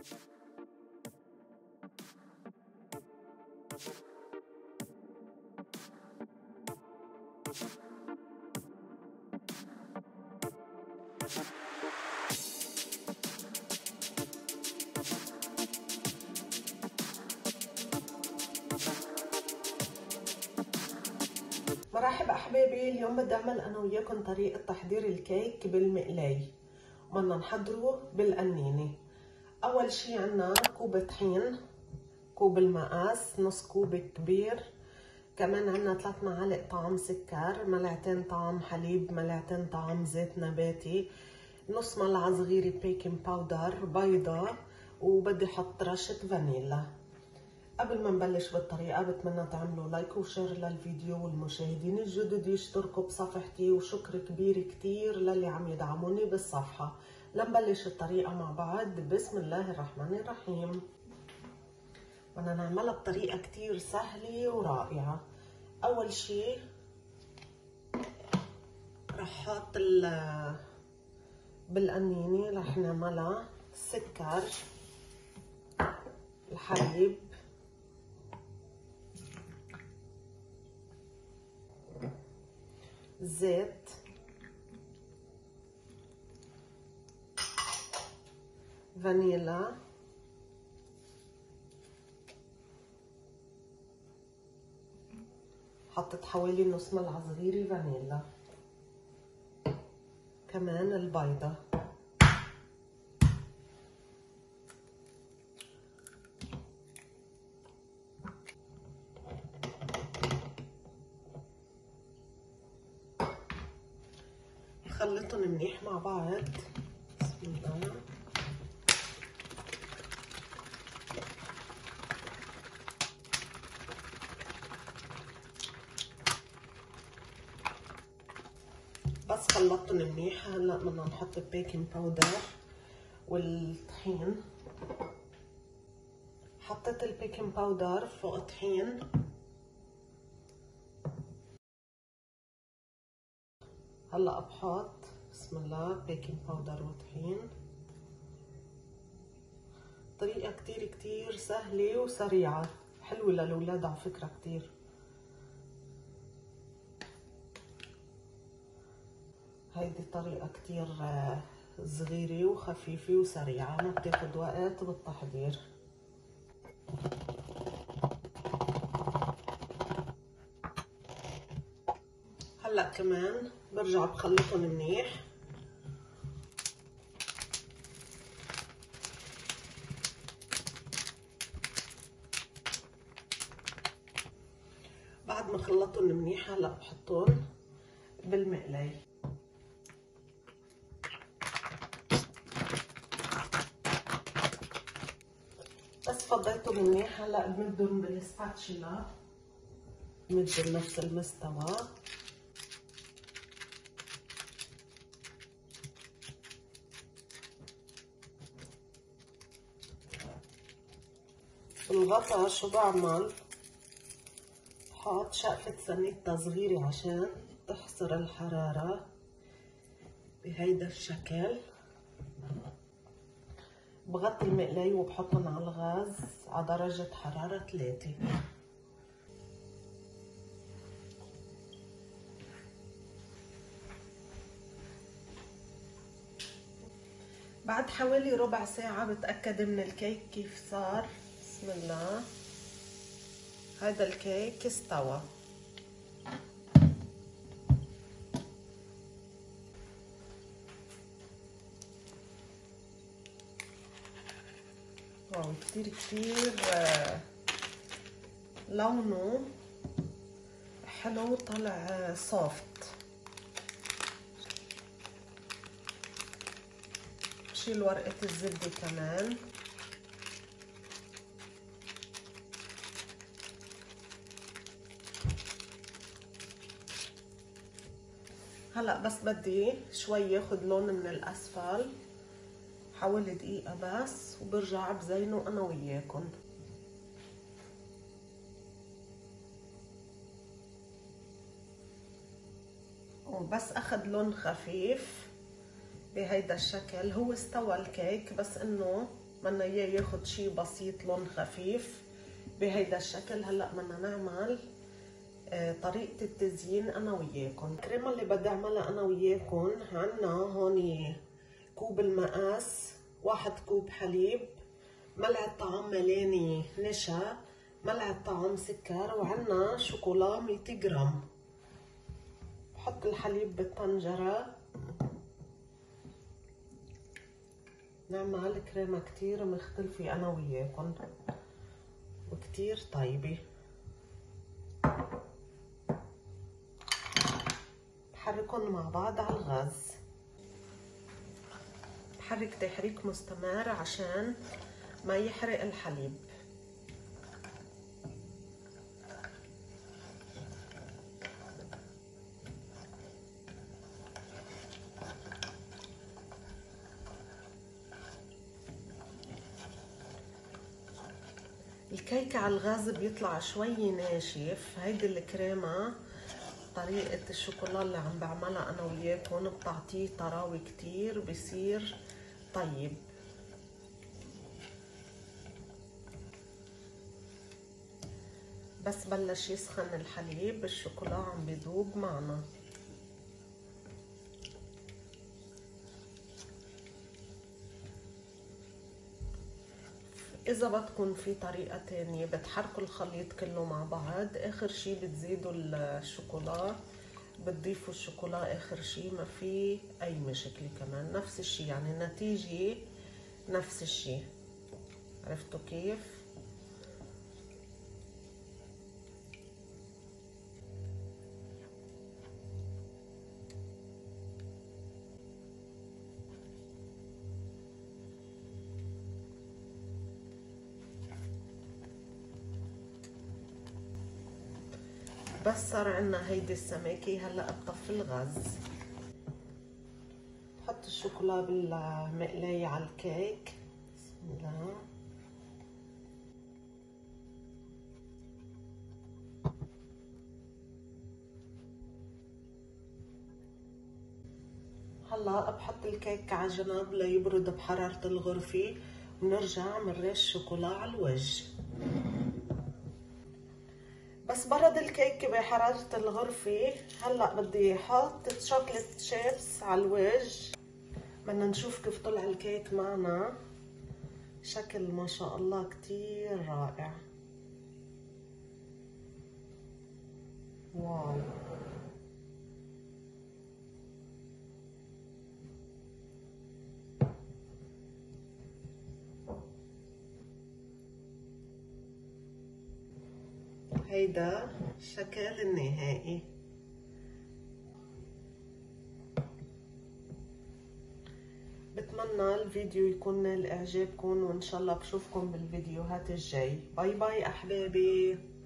مرحبا احبابي، اليوم بدي اعمل انا وياكم طريقه تحضير الكيك بالمقلاي. بدنا نحضره بالقنينه. اول شي عنا كوب طحين، كوب المقاس، نص كوب كبير. كمان عنا 3 معالق طعم سكر، ملعقتين طعم حليب، ملعقتين طعم زيت نباتي، نص ملعقه صغيره بيكنج باودر، بيضه، وبدي احط رشه فانيلا. قبل ما نبلش بالطريقة بتمنى تعملوا لايك وشير للفيديو، والمشاهدين الجدد يشتركوا بصفحتي، وشكر كبير كتير للي عم يدعموني بالصفحة. لنبلش الطريقة مع بعض. بسم الله الرحمن الرحيم. بدنا نعملها بطريقة كتير سهلة ورائعة. أول شي رح حط بالقنينة رح نعملها السكر، الحليب، زيت، فانيلا، حطيت حوالي نص ملعقة صغيرة فانيلا، كمان البيضة، خلطهم منيح مع بعض. بسم الله. بس خلطتهم منيح. هلا بدنا نحط البيكنج باودر والطحين. حطيت البيكنج باودر فوق الطحين. هلا بحط بسم الله بيكنج باودر وطحين. طريقة كتير سهلة وسريعة، حلوة للأولاد على فكرة كتير. هيدي طريقة كتير صغيرة وخفيفة وسريعة، ما بتاخد وقت بالتحضير. هلا كمان برجع بخلطهم منيح. بعد ما خلطهم منيح هلا بحطهم بالمقلاي. بس فضيتهم منيح هلا بمدهم بالسباتشولا، بمدهم نفس المستوى. الغطا شو بعمل؟ بحط شقفة سنيدة صغيرة عشان تحصر الحرارة بهيدا الشكل. بغطي المقلاي وبحطهم على الغاز على درجة حرارة 3. بعد حوالي ربع ساعة بتأكد من الكيك كيف صار. بسم الله. هذا الكيك استوى. واو كتير لونه حلو، طلع سوفت. بشيل ورقة الزبدة كمان. هلا بس بدي شوي ياخد لون من الاسفل، حوالي دقيقة بس وبرجع بزينه انا وياكم. وبس اخد لون خفيف بهيدا الشكل هو استوى الكيك، بس انه بدنا اياه ياخد شي بسيط لون خفيف بهيدا الشكل. هلا بدنا نعمل طريقة التزيين انا وياكم. الكريمة اللي بدي اعملها انا وياكم، عنا هون كوب المقاس، 1 كوب حليب، ملعقة طعام ملاني نشا، ملعقة طعام سكر، وعنا شوكولا 200 جرام. بحط الحليب بالطنجرة، نعمل كريمة كتير مختلفة انا وياكم وكتير طيبة. بحركهم مع بعض على الغاز، بحرك تحريك مستمر عشان ما يحرق الحليب. الكيك على الغاز بيطلع شوي ناشف. هيدي الكريمة طريقة الشوكولا اللي عم بعملها انا وياكم بتعطيه طراوة كتير، بصير طيب. بس بلش يسخن الحليب الشوكولا عم بيذوب معنا. إذا بدكم في طريقة تانية بتحركوا الخليط كله مع بعض، آخر شي بتزيدوا الشوكولا، بتضيفوا الشوكولا آخر شي، ما في أي مشكلة. كمان نفس الشي، يعني النتيجة نفس الشي. عرفتوا كيف؟ بس صار عنا هيدي السماكة. هلا بطفي الغاز، بحط الشوكولا بالمقلاية على الكيك. بسم الله. هلا بحط الكيك على جنب ليبرد بحرارة الغرفة، ونرجع بنرش شوكولا على الوجه. بس برد الكيك بحرارة الغرفة. هلا بدي احط شوكليت شيبس على الوجه. بدنا نشوف كيف طلع الكيك معنا. شكل ما شاء الله كتير رائع. واو. هيدا الشكل النهائي. بتمنى الفيديو يكون نال اعجابكم، وان شاء الله بشوفكم بالفيديوهات الجاي. باي باي احبابي.